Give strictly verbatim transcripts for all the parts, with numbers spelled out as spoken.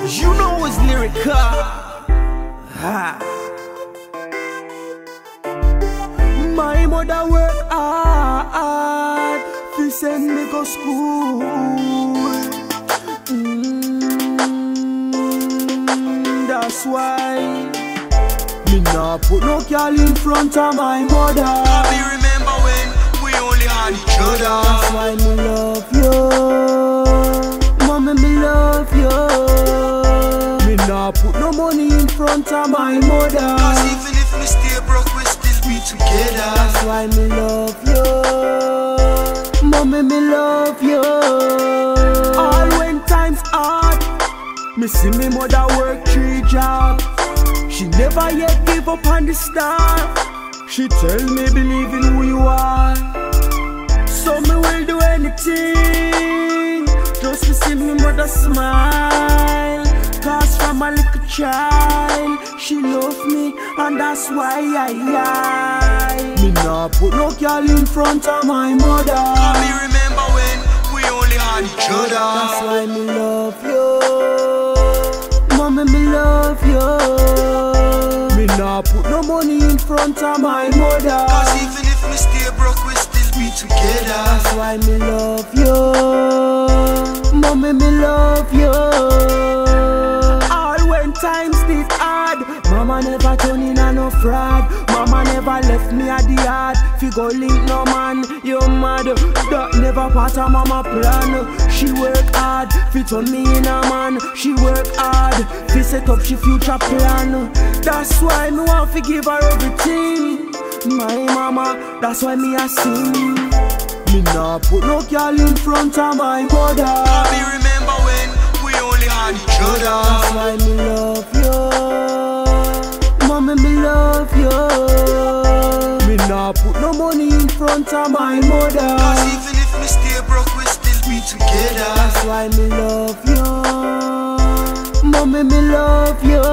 You know it's lyrical. Ha. My mother work hard to send me to school. Mm, that's why me nah put no girl in front of my mother. I me remember when we only had each other. That's why me love you, mommy, me love you. Me nah put no money in front of my mother. Cause even if we stay broke, we still be together. That's why me love you, mommy, me love you. All when times hard, me see me mother work three jobs. She never yet give up on the start. She tell me believe in who you are, so me will do anything just to see me mother smile. Cause from a little child she love me, and that's why I, I me nah put no girl in front of my mother. I me remember when we only had each other. That's why me love you, mommy, me love you. Me nah put no money in front of my mother. Cause even if we stay broke, we still be together. That's why me love you, mommy, me love you. All when times did hard, mama never turn in a no fraud. Mama never left me at the yard. Fi go link no man, you mad. That never part of mama plan. She work hard, fi turn me in a man. She work hard, fi set up she future plan. That's why me want fi give her everything, my mama. That's why me a sing. Me nah put no girl in front of my mother. I me remember when we only had each other. That's why me love you, mommy, me love you. Me nah put no money in front of my mother. Cause even if we stay broke, we still be together. That's why me love you, mommy, me love you.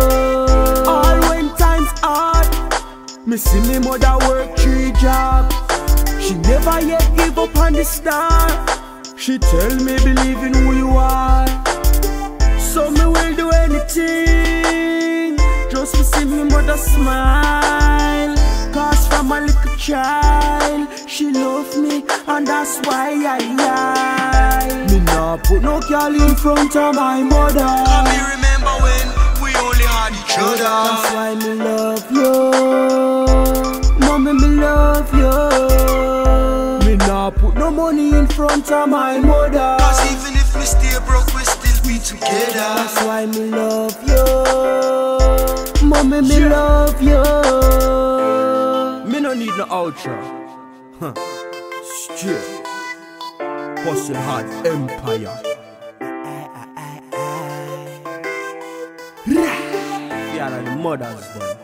All when times hard, me see me mother work three jobs. She never yet give up on the start. She tell me believe in who you are, so me will do anything just to see me mother smile. Cause from a little child she love me, and that's why I, I me nah put no girl in front of my mother. I me remember when we only had each other. That's why me love you, mommy, me love you. Me nah put no money in front of my mother. Cause even if we stay broke, we still be together. That's why me love you, mommy, me yeah. love you. Me no need no outro. Huh. Straight Hustle Hard Empire. Yeah, like the mothers then.